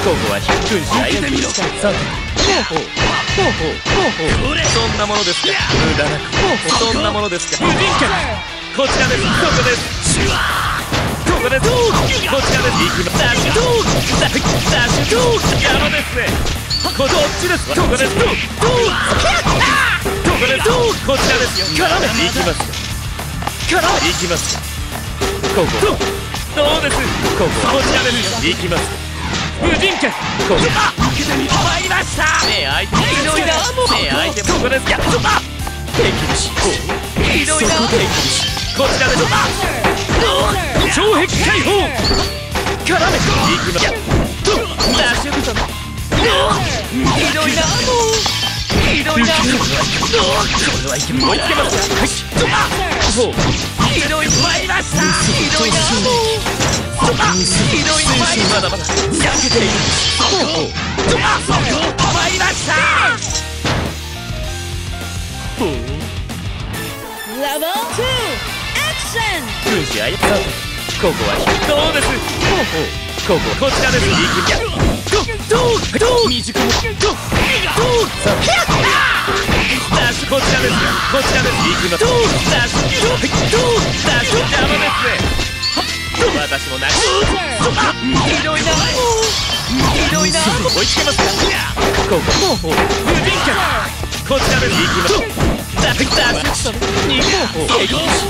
ここは軍師操ってみろ。さて、ほうほうほうほうほう。そんなものですか。無駄なく。そんなものですか。無人客。こちらです。ここです。ここです。こちらです。行きます。ダッシュダッシュ山ですね。こっちです。ここです。ここです。こちらですよ。絡め。行きます。絡め。行きます。ここ。どうです。こちらですよ。行きます。無人客。ここ。受けてみ。参りました。ねえ相手。ひどいな。ねえ相手。ここです。やっ。敵にし。ひどいな。敵にし。こちらです。障壁解放。絡め。行きます。ダッシュブトン。ひどいな。ひどいな。これはいけます。追いつけますか。ひどい。参りました。ひどいな。ひどい。まだまだ焼けている。参りました。 レベル2アクション。 軍師あやさて、ここはどうです。こちらです。未熟もさあダッシュこちらですよ。こちらです。行きます。ダッシュ邪魔ですね。私もなし。ひどいな。ひどいな。追いつけますか。ここ無人客。こちらです。行きます。ダッシュ逃げ。敵にし。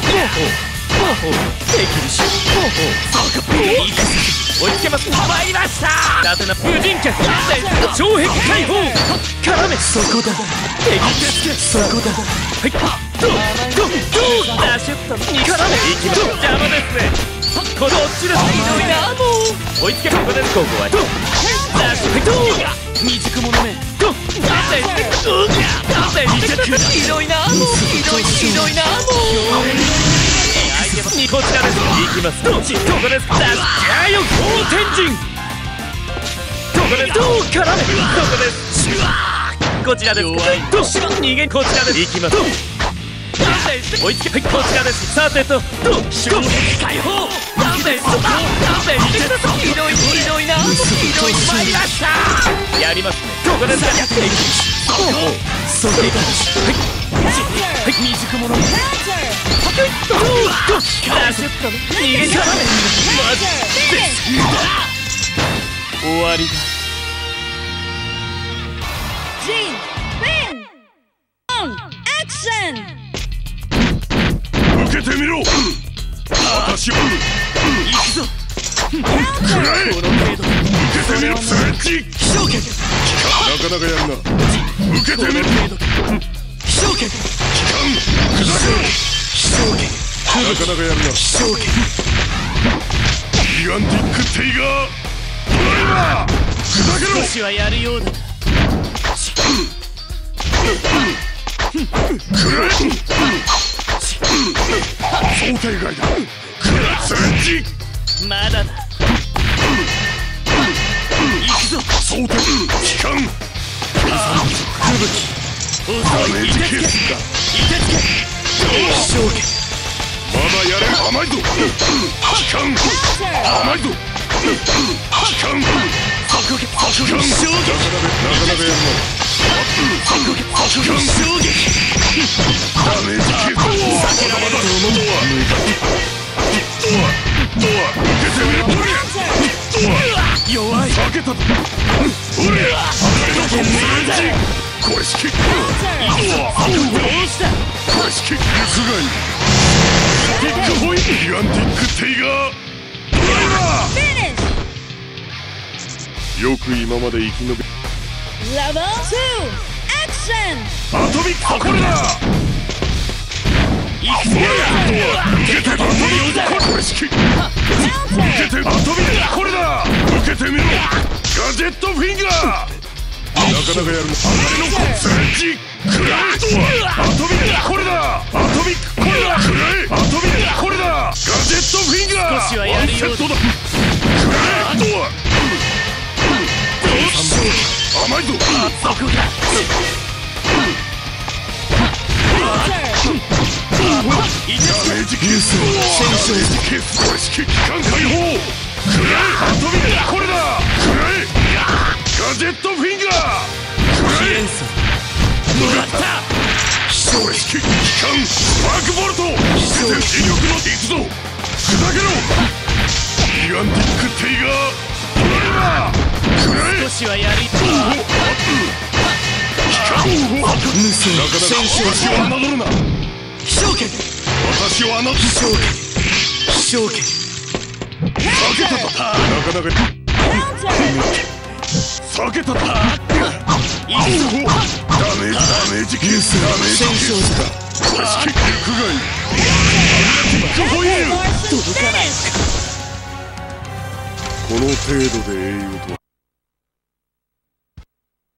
追いつけます。参りました。なぜな無人客。障壁解放。絡め。そこだ。敵にそこだ。はい。ダッシュ絡め。行きます。邪魔ですね。こっちです。ひどいな。追いつけ。ここです。ここはダッシュ未熟者め。ひどいな。ひどいな。こちらです。行きます。ここです。ダッシュ。じゃあよ好天神。ここです。絡め。ここです。こちらです。逃げ。こちらです。行きます。追いつけ。こちらです。さてと障壁解放。ひどいな。参りました。やりますね。ここです。それが未熟者。ダッシュ逃げちゃう。マジ終わりだ。 G Spin On Action。 受けてみろ。私は行くぞ。くらえ。受けてみろ。スレッジ。なかなかやるな。受けてみろ。機関砕けろ。なかなかやるな。ギガンティックテイガードライバー砕けろ。 少しはやるようだ。 くらえ。想定外だ。スレッジ。 まだだ。行くぞ。 想定機関吹雪。 ダメージケースだ。まだやれ。甘いぞ。機関甘いぞ。機関なかなかやるな。ダメージケース。まだまだ受けてみろ。弱い。避けたぞ。これしき。どうした。これしき。すがい。ビッグホイ。ギガンティックテイガードライバー。よく今まで生き延び。 レベル2アクション。 アトミックこれだ。受けてアトミックこれしき。受けてアトミックこれだ。受けてみろ。ガジェットフィンガー。なかなかやるな。スレッジくらえ。アトミックこれだ。アトミックこれだ。くらえ。アトミックこれだ。ガジェットフィンガー。 少しはやるようだ。 くらえ。あとは甘いぞ。 そこだ。 ダメージケース。これしき機関解放。くらえ。アトミックこれだ。くらえ。 砕けろギガンティックテイガー取られなくらえ少しはやり私を侮るな気象圏私を侮る気象圏避けたとなかなか避けたとダメージケースダメージケースだこしき肉がいいティックホイール届かないこの程度で栄養と